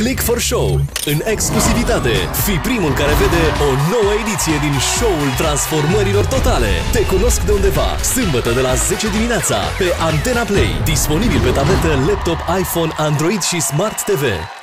Click for Show. În exclusivitate, fii primul care vede o nouă ediție din show-ul transformărilor totale. Te cunosc de undeva, sâmbătă de la 10 dimineața, pe Antena Play. Disponibil pe tabletă, laptop, iPhone, Android și Smart TV.